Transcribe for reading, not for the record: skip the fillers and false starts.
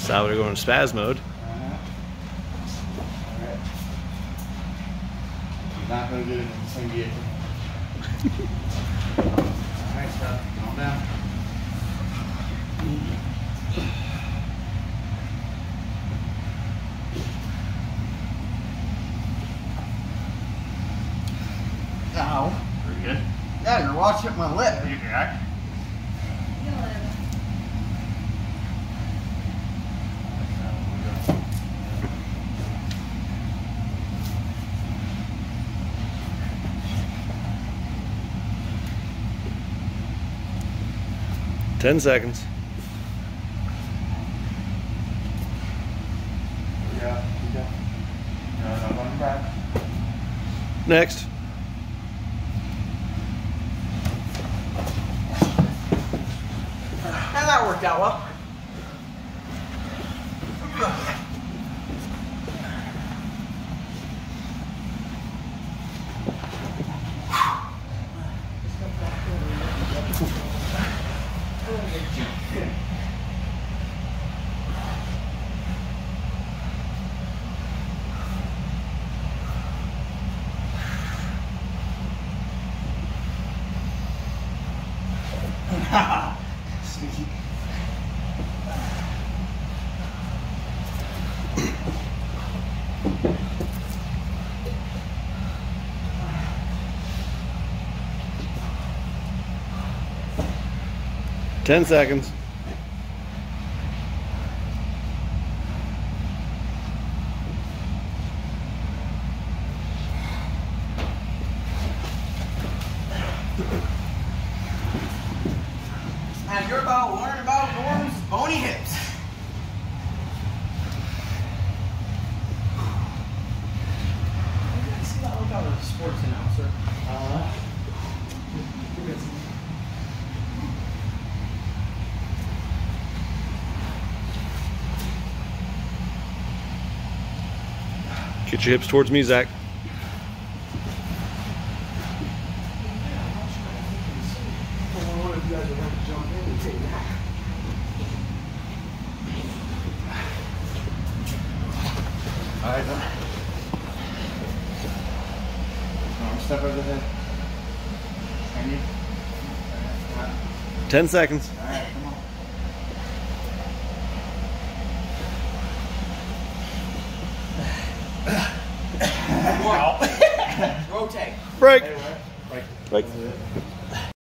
Salvador going spaz mode. Alright. He's not going to do it in the same vehicle. Alright, stop. Calm down. Ow. Pretty good. Yeah, you're watching my lip. You alright? 10 seconds. Yeah, no going back. Next. And that worked out well. Sneaky. Ten seconds. And you're about learning about Norm's bony hips. I see that look out of the sports announcer. Get your hips towards me, Zach. Alright, then. Step over the head. Can you? 10 seconds. Alright, come on. Wow. Rotate. Break. Hey, Break.